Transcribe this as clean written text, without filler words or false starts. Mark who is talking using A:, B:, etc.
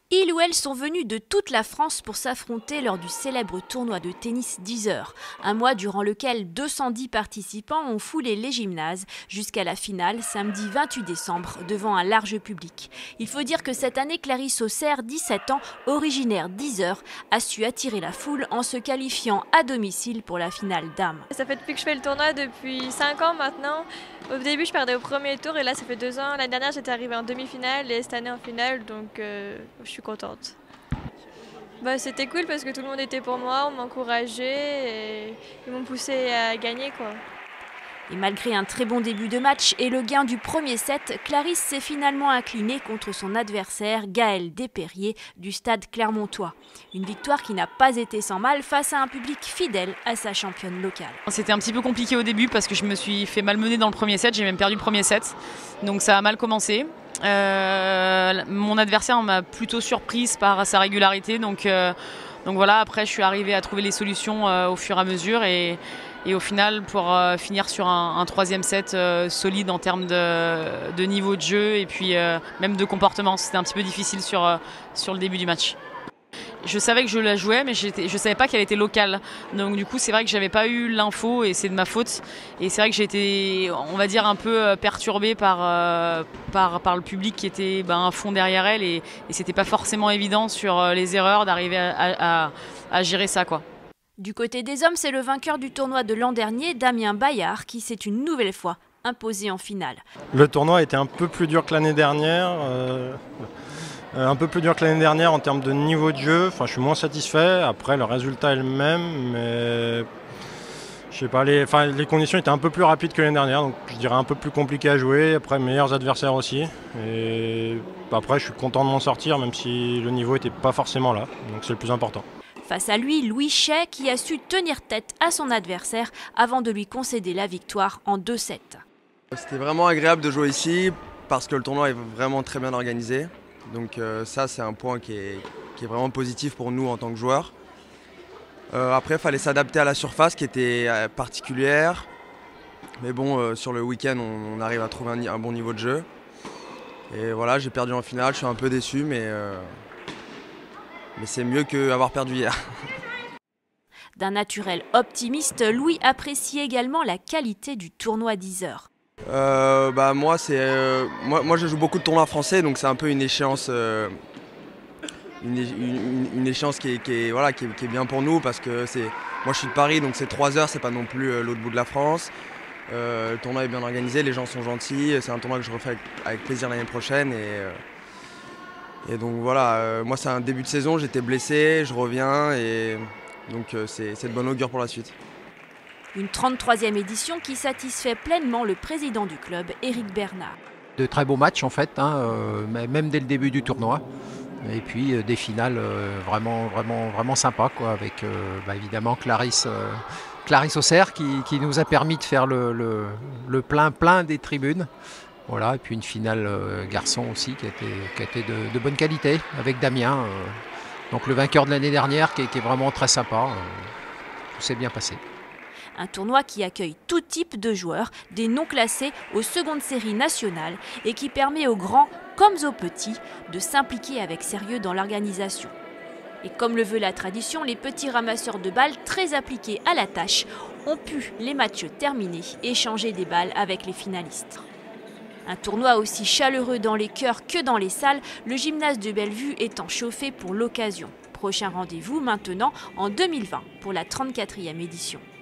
A: Ils ou elles sont venus de toute la France pour s'affronter lors du célèbre tournoi de tennis 10 heures. Un mois durant lequel 210 participants ont foulé les gymnases jusqu'à la finale samedi 28 décembre devant un large public. Il faut dire que cette année, Clarisse Auxerre, 17 ans, originaire d'Yzeure, a su attirer la foule en se qualifiant à domicile pour la finale dames.
B: Ça fait depuis que je fais le tournoi depuis 5 ans maintenant. Au début, je perdais au premier tour et là, ça fait 2 ans. L'année dernière, j'étais arrivée en demi-finale et cette année en finale, donc je suis contente. C'était cool parce que tout le monde était pour moi, on m'encourageait et ils m'ont poussé à gagner, quoi.
A: Et malgré un très bon début de match et le gain du premier set, Clarisse s'est finalement inclinée contre son adversaire Gaëlle Despériers du stade clermontois. Une victoire qui n'a pas été sans mal face à un public fidèle à sa championne locale.
C: C'était un petit peu compliqué au début parce que je me suis fait malmener dans le premier set, j'ai même perdu le premier set, donc ça a mal commencé. Mon adversaire m'a plutôt surprise par sa régularité, donc voilà, après je suis arrivée à trouver les solutions au fur et à mesure et au final pour finir sur un troisième set solide en termes de niveau de jeu et puis même de comportement. C'était un petit peu difficile sur le début du match. Je savais que je la jouais, mais je ne savais pas qu'elle était locale. Donc du coup, c'est vrai que je n'avais pas eu l'info et c'est de ma faute. Et c'est vrai que j'ai été, on va dire, un peu perturbée par le public qui était à fond derrière elle. Et ce n'était pas forcément évident sur les erreurs d'arriver à gérer ça, quoi.
A: Du côté des hommes, c'est le vainqueur du tournoi de l'an dernier, Damien Bayard, qui s'est une nouvelle fois imposé en finale.
D: Le tournoi était un peu plus dur que l'année dernière. Un peu plus dur que l'année dernière en termes de niveau de jeu. Enfin, je suis moins satisfait. Après, le résultat est le même, mais je sais pas. Les conditions étaient un peu plus rapides que l'année dernière, donc je dirais un peu plus compliqué à jouer. Après, meilleurs adversaires aussi. Et après, je suis content de m'en sortir, même si le niveau n'était pas forcément là. Donc, c'est le plus important.
A: Face à lui, Louis Chay, qui a su tenir tête à son adversaire avant de lui concéder la victoire en 2-7.
E: C'était vraiment agréable de jouer ici parce que le tournoi est vraiment très bien organisé. Donc ça, c'est un point qui est vraiment positif pour nous en tant que joueurs. Après, il fallait s'adapter à la surface qui était particulière. Mais bon, sur le week-end, on arrive à trouver un bon niveau de jeu. Et voilà, j'ai perdu en finale, je suis un peu déçu, mais c'est mieux qu'avoir perdu hier.
A: D'un naturel optimiste, Louis apprécie également la qualité du tournoi d'Yzeure.
E: Moi, je joue beaucoup de tournois français, donc c'est un peu une échéance, une échéance qui est bien pour nous parce que moi je suis de Paris, donc c'est 3 heures, c'est pas non plus l'autre bout de la France. Le tournoi est bien organisé, les gens sont gentils, c'est un tournoi que je refais avec plaisir l'année prochaine et donc voilà, moi c'est un début de saison, j'étais blessé, je reviens et donc c'est de bon augure pour la suite.
A: Une 33e édition qui satisfait pleinement le président du club, Éric Bernard.
F: De très beaux matchs en fait, même dès le début du tournoi. Et puis des finales vraiment sympas, quoi, avec évidemment Clarisse Auxerre qui nous a permis de faire le plein des tribunes. Voilà, et puis une finale garçon aussi qui a été de bonne qualité avec Damien. Donc le vainqueur de l'année dernière qui est vraiment très sympa. Tout s'est bien passé.
A: Un tournoi qui accueille tout type de joueurs, des non classés aux secondes séries nationales et qui permet aux grands comme aux petits de s'impliquer avec sérieux dans l'organisation. Et comme le veut la tradition, les petits ramasseurs de balles très appliqués à la tâche ont pu, les matchs terminés, échanger des balles avec les finalistes. Un tournoi aussi chaleureux dans les cœurs que dans les salles, le gymnase de Bellevue étant chauffé pour l'occasion. Prochain rendez-vous maintenant en 2020 pour la 34e édition.